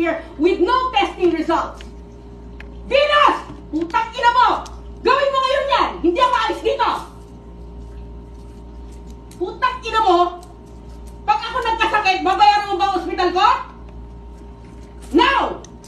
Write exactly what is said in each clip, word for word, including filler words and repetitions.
here with no testing results. Venus! Putang ina mo! Gawin mo ngayon yan! Hindi ako alis dito! Putang ina mo! Pag ako nagkasakit, babayaran mo ba ang ospital ko? Now!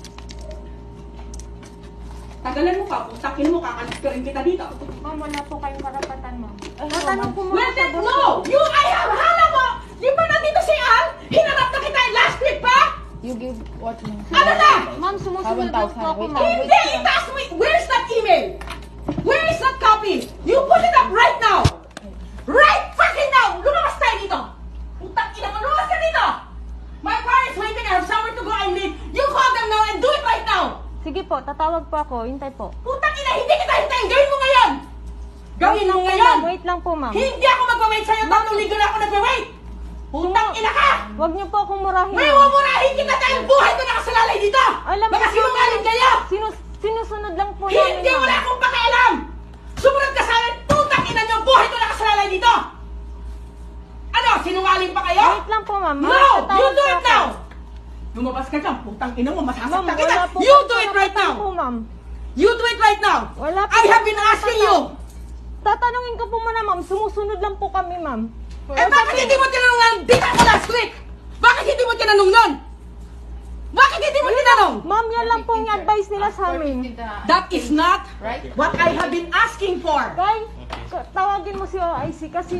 Tagalan mo pa, putang ina mo, kakalis ka rin kita dito. Ma'am, wala po kayong karapatan, ma'am. Ay, Tatanong po Well then, no! You, I have, hala mo! Di ba nandito si Al? Hinanap na kita last week pa? You give what means? Ano na? Ma'am, sumusunod lang po ako, ma'am. Hindi! Itaas mo! Where's that email? Where is that copy? You put it up right now! Right fucking now! Lumabas tayo dito! Putang ina mo, lumabas ka dito! My car is waiting, I have somewhere to go, I need. You call them now and do it right now! Sige po, tatawag po ako. Hintay po. Putang ina, hindi kita hintayin! Gawin mo ngayon! Gawin mo Wait lang po, ngayon! ma'am. Wait lang po, ma'am. Hindi ako magwa-wait sa'yo, tatlong linggo na ako nagwa-wait! Putang ina ka! Huwag niyo po akong murahin. May umurahin kita dahil buhay ko nakasalalay dito! Alam Baka ko, sinungaling kayo! Sinus sinusunod lang po namin, Hindi ma'am. wala akong pakialam! Sumunod ka sa akin, putang ina niyo, buhay ko nakasalalay dito! Ano, sinungaling pa kayo? Wait lang po, ma'am. No! Tatawag You do po it ako. now! Lumabas ka dyan, putang ina mo, Ma'am, masasaktan kita! wala po You kayong do it right karapatan now! po, ma'am. You do it right now! Wala po I have kayong been asking karapatan. you! Tatanungin ko po muna, ma'am. Sumusunod lang po kami, ma'am. Eh bakit hindi mo tinanong ng dita ko last week? Bakit hindi mo tinanong nun? Bakit hindi mo tinanong? Ma'am, yan lang po yung advice nila sa amin. That is not what I have been asking for. Guys, tawagin mo si O I C kasi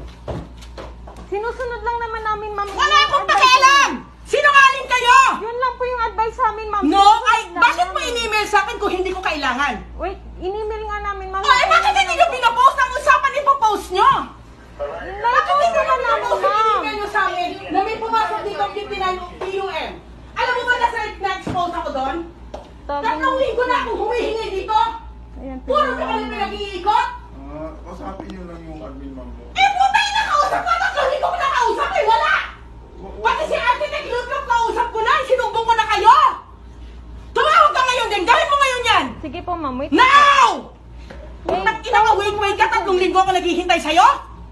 sinusunod lang naman namin, ma'am. Wala yung akong advice pakialam! Sinungaling kayo! namin. Yun lang po yung advice sa amin, ma'am. No, Sinusunod ay, lang bakit mo namin. in-email sa akin kung hindi ko kailangan? Wait, in-email nga namin, ma'am. O, eh, bakit hindi nyo pinapost ang usapan ipopost nyo? Bakit Nai-post hindi naman nyo namin, pinapost yung ma'am. email nyo sa akin na may pumasok dito fifty-nine P U M? Alam mo ba na sa na-expose ako doon? Tawagin Tatlong mo. linggo na akong humihingi dito. Ayan, Puro tingnan ka kami mo. pinag-iikot. Ah, kausapin niyo lang yung admin ma'am mo. Eh, puta yung nakausap ko! Tatlong linggo ko nakausap eh! Wala! Pati si Architect Lutrop kausap ko na! Sinumbong ko na kayo! Tumawag ka ngayon din! Gawin mo ngayon yan! Sige po, ma'am. Wait. Now! Wait, Putang ina ka, wait, wait ka! Tatlong linggo ako naghihintay sa'yo?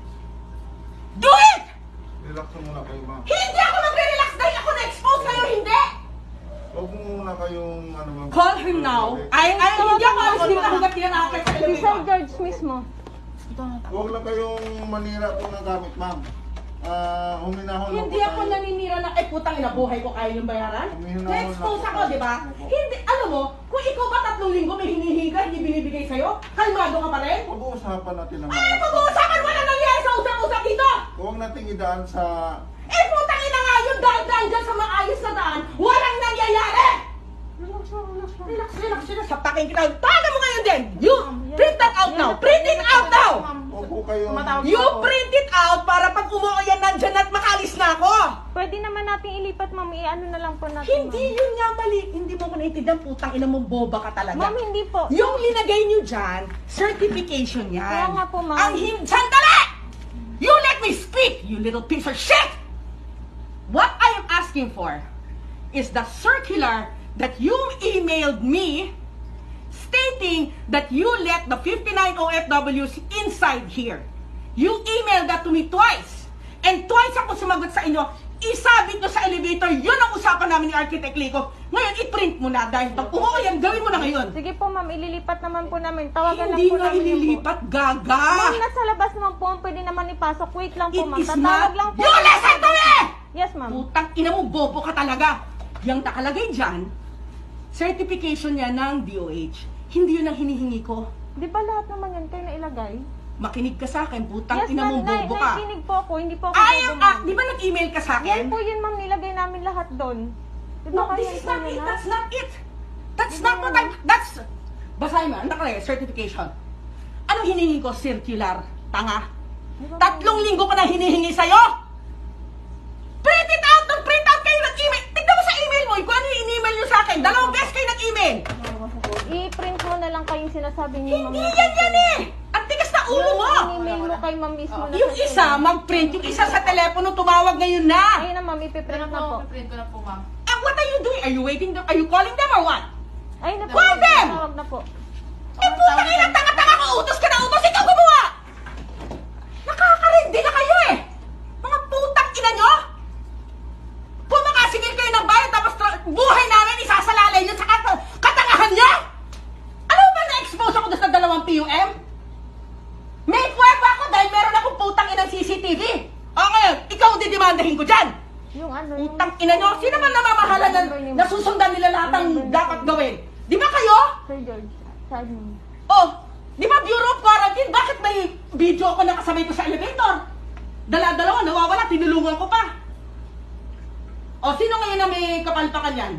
Do it! Relax mo muna kayo ma'am. Hindi ako nagre-relax dahil ako na-expose sa'yo, hindi! Huwag mo muna kayong ano ma'am. Call him now. Ay, ay, hindi ako alis dito hanggat yan ako sa Si Sir elevator. George mismo. Huwag lang kayong manira po ng gamit ma'am. Ah, huminahon lang Hindi po ako tayo. naninira na, ay putang ina, buhay ko kaya yung bayaran? Humihinahon Na-expose lang ako, po. di ba? Hindi, alam mo, kung ikaw ba tatlong linggo may hinihingi ka, hindi binibigay sa'yo, kalmado ka pa rin? Pag-uusapan natin ang Ay, pag-uusapan wala nangyari sa usap-usap dito! Huwag nating idaan sa... Eh, putang ina nga yun, dahil-dahil dyan sa maayos na daan, walang nangyayari! Relax lang, relax lang. Relax, relax, relax, saptakin kita. Taga mo ngayon din! You, print that out now! Print it out now! Huwag po kayong... You print it out para pag umuwi yan nandyan at makalis na ako! Pwede naman natin ilipat, ma'am. I-ano na lang po natin, Hindi yun nga mali. Hindi mo ko naintindihan, putang ina mong boba ka talaga. ma'am. Ma'am, hindi po. Yung linagay nyo dyan, certification yan. Kaya nga po, ma'am. Ang hin... Sandali! You let me speak, you little piece of shit! What I am asking for is the circular that you emailed me stating that you let the fifty-nine O F Ws inside here. You emailed that to me twice. And twice ako sumagot sa inyo, isabit nyo sa elevator, yun ang usapan namin ni Architect Lico. Ngayon, i-print mo na dahil pag umuwi yan, gawin mo na ngayon. Sige po, ma'am. Ililipat naman po namin. Tawagan Hindi lang po nga namin yung po. ililipat, gaga! Ma'am, nasa labas naman po. Pwede naman ipasok. Wait lang po, It ma'am. is Tatawag not... lang po. You listen to me! Yes, ma'am. Putang ina mo, bobo ka talaga. Yung nakalagay dyan, certification niya ng D O H. Hindi yun ang hinihingi ko. Di ba lahat naman yan kayo na ilagay? Makinig ka sa akin, putang Yes, ina ma'am. mong Na, bobo ka. nakikinig po ako. Hindi po ako I bobo, am, ma'am. ah, di ba nag-email ka sa Yan akin? po yun, ma'am. Nilagay namin lahat doon. Di ba No, kayo this is po not yun, it. ha? That's not it. That's Di not ba what naman? I... That's... Basahin mo, ang nakalagay, certification. Anong hinihingi ko? Circular. Tanga. Di ba, ma'am? Tatlong linggo ko na hinihingi sa'yo! Print it out! Nag-print out kayo nag-email! Tignan mo sa email mo, kung ano yung in-email nyo sa akin. Dalawang beses kayo nag-email! I-print mo na lang kayong sinasabi niyo, ma'am. Hindi yan yan eh! Ang tigas na ulo mo! Yung email mo kay ma'am mismo na Yung sa isa, mag-print. Yung isa sa telepono, tumawag ngayon na! Ayun na, ma'am. Ipiprint na po. Print ko na po, ma'am. Eh, what are you doing? Are you waiting? Are you calling them or what? Ayun na po. Call them! Tawag na po. Eh, puta kayo ng tanga-tanga ko! Utos ka na utos! Ikaw gumawa! Nakakarindi na kayo eh! Mga putang ina nyo! Pumakasingil kayo ng bayan tapos tra- buhay namin dalawang P U M? May pwerba ako dahil meron akong putang inang C C T V. O ngayon, ikaw ang didemandahin ko dyan. Yung ano, yung... Putang ina nyo, sino man namamahala na nasusundan nila lahat ang dapat gawin? Di ba kayo? Sir George, sa admin. Oh, di ba Bureau of Quarantine? Bakit may video ako nakasabay ko sa elevator? Dala-dalawa, nawawala, tinulungan ko pa. O, sino ngayon na may kapalpakan yan?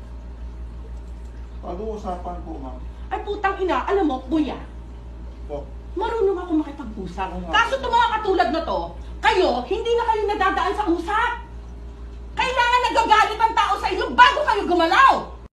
Pag-uusapan po, ma'am. Ay, putang ina, alam mo, kuya, Po. marunong ako makipag-usap. Kaso itong mga katulad na to, kayo, hindi na kayo nadadaan sa usap. Kailangan nagagalit ang tao sa inyo bago kayo gumalaw.